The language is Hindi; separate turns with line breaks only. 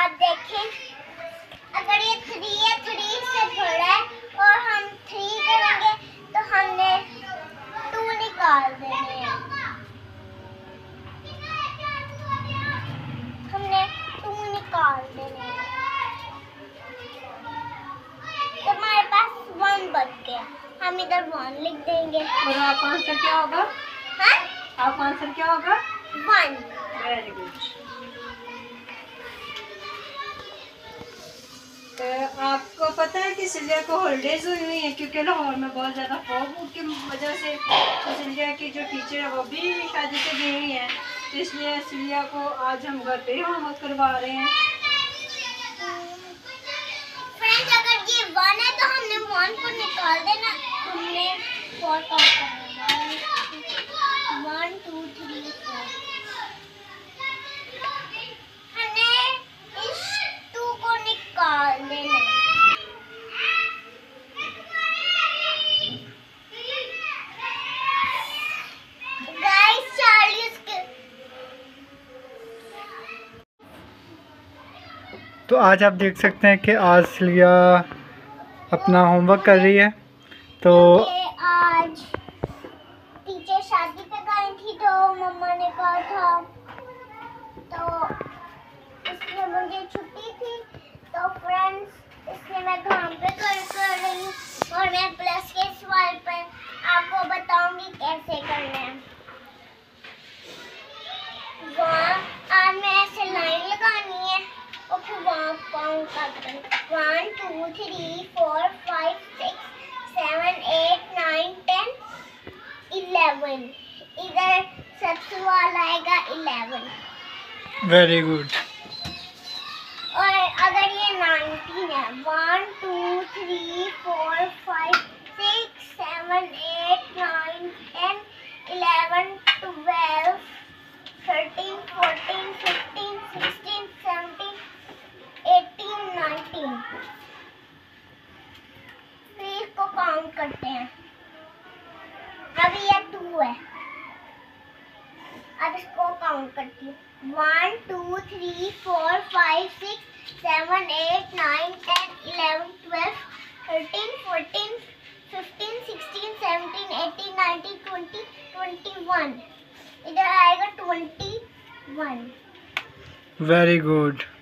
आप देखें, अगर ये 3 है, 3 से बड़ा है और हम 3 करेंगे तो हमने 2 निकाल देने हैं। हमने 2 निकाल देने हैं तो हमारे पास 1 बच गया। हम इधर 1 लिख देंगे।
और आपका आंसर क्या होगा?
हाँ?
आपका आंसर क्या होगा?
1।
Very good. आपको पता है कि सिल्विया को हॉलीडेज हुई है क्योंकि लाहौर में बहुत ज़्यादा फॉग की वजह से तो सिल्विया की जो टीचर है वो भी शादी पे गई हुई है, तो इसलिए सिल्विया को आज हम घर पे ही होमवर्क करवा रहे हैं।
फ्रेंड्स, अगर ये 1 है तो हमने 1 को निकाल देना। हमने 4 काउंट करना है। 1 2 3 4। हमने इस 2 को निकाल देना है। गाइस, चार्लीज के
तो आज आप देख सकते हैं कि आज सिल्विया अपना होमवर्क कर रही है। तो
आज टीचर शादी पे गई थी तो मम्मा ने कहा था, तो इसलिए मुझे छुट्टी थी। तो फ्रेंड्स, इसलिए मैं घर पे कर रही हूँ और मैं प्लस के सवाल पर आपको बताऊंगी कैसे करना है। आज मैं ऐसे लाइन लगानी है और फिर वहाँ काउंट करते हैं। 1 2 3 4 5 6 7 8 9 10 11। इधर सबसे वाला आएगा 11।
Very good.
और अगर ये 19 है, 1 2 3 4 5 6 7 8 9 10 11 12 13 14 15 16 17 18 19। फिर इसको काउंट करते हैं। अभी ये 2 है। अब इसको काउंट करती हूँ। 1 2 3 4 5 6 7 8 9 10 11 12 13 14 15 16 17 18 19 20 21। इधर आएगा 21।
Very good.